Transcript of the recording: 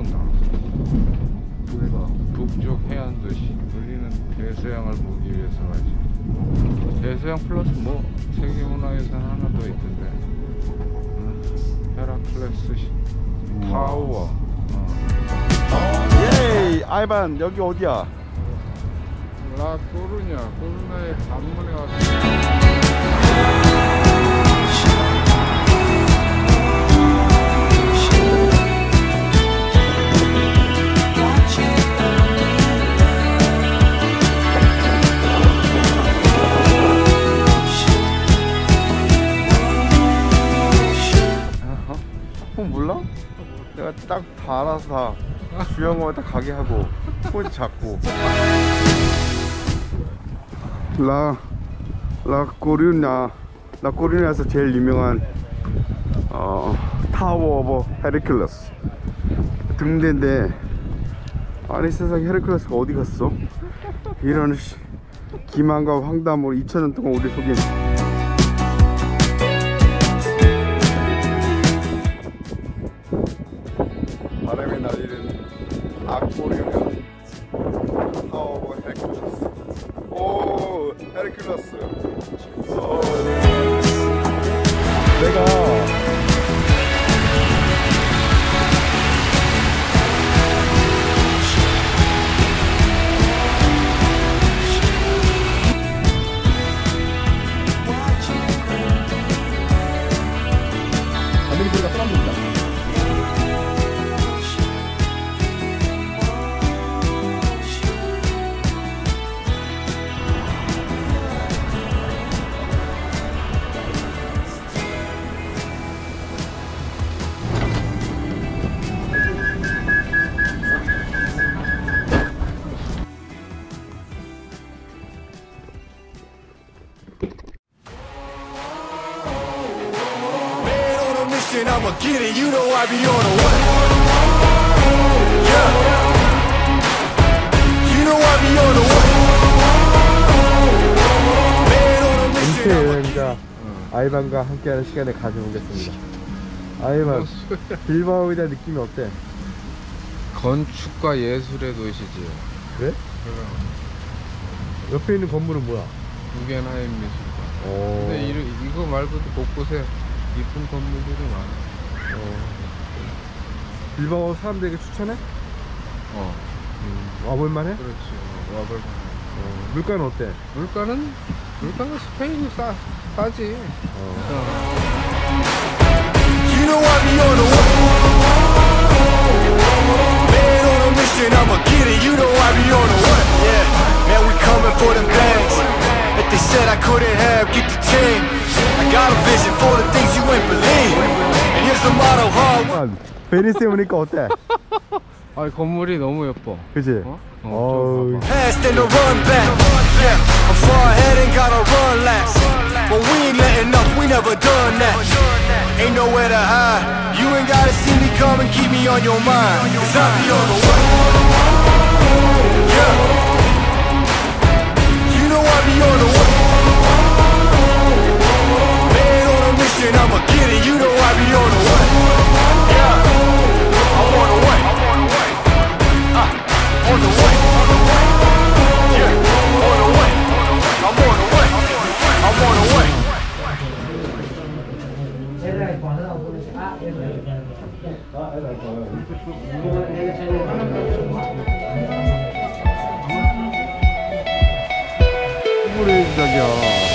또 나왔어. 우리가 북쪽 해안 도시 우리는 대서양을 보기 위해서 가지. 대서양 플러스 뭐 세계문화유산 하나 더 있던데. 헤라클레스 타워. 예이 아이반 여기 어디야? 코르냐의 관문에 왔어. 몰라? 내가 딱 다 알아서 다 주영호한테 가게 하고 포즈 잡고 라코르냐에서 제일 유명한 타워 오브 헤르큘레스 등대인데 아니 세상에 헤르큘레스가 어디 갔어? 이런 기만과 황담으로 2000년 동안 우리 속인 바람에 날리는 아코르냐 타워 오브 헤르큘레스. 오 헤르큘레스. 내가 아메리카가 사람들이다. I'ma get it, you know I be on the way. Yeah. You know I be on the way. 은퇴 여행자 아이반과 함께하는 시간을 가져보겠습니다. 아이반, 빌바오에 대한 느낌이 어때? 건축과 예술의 도시지. 그래? 옆에 있는 건물은 뭐야? 구겐하임 미술관. 근데 이거 말고도 곳곳에 이쁜 건물들이 많아. 빌바오 사람들에게 추천해? 와볼만해? 그렇지. 와볼만해. 물가는 어때? 물가는 스페인이 싸지. You know I be on the way. Man on a mission, I'ma get it. You know I be on the way. Yeah, man, we coming for them bags that they said I couldn't have. Get the team. I got a vision for the things you ain't believe. And here's the motto, hard. 베니스에 오니까 어때? 아, 건물이 너무 예뻐. 그치? Fast and the run back. Yeah, I'm far ahead and gotta run last. But we ain't letting up, we never done that. Ain't nowhere to hide. You ain't gotta see me come and keep me on your mind. Cause I be on the way. Yeah. You know I be on the way. Man on a mission, I'ma get it. You know I be on the way. Yeah. I'm on the way. On the way. Yeah, on the way. I'm on the way. I'm on the way. 건물이 저기야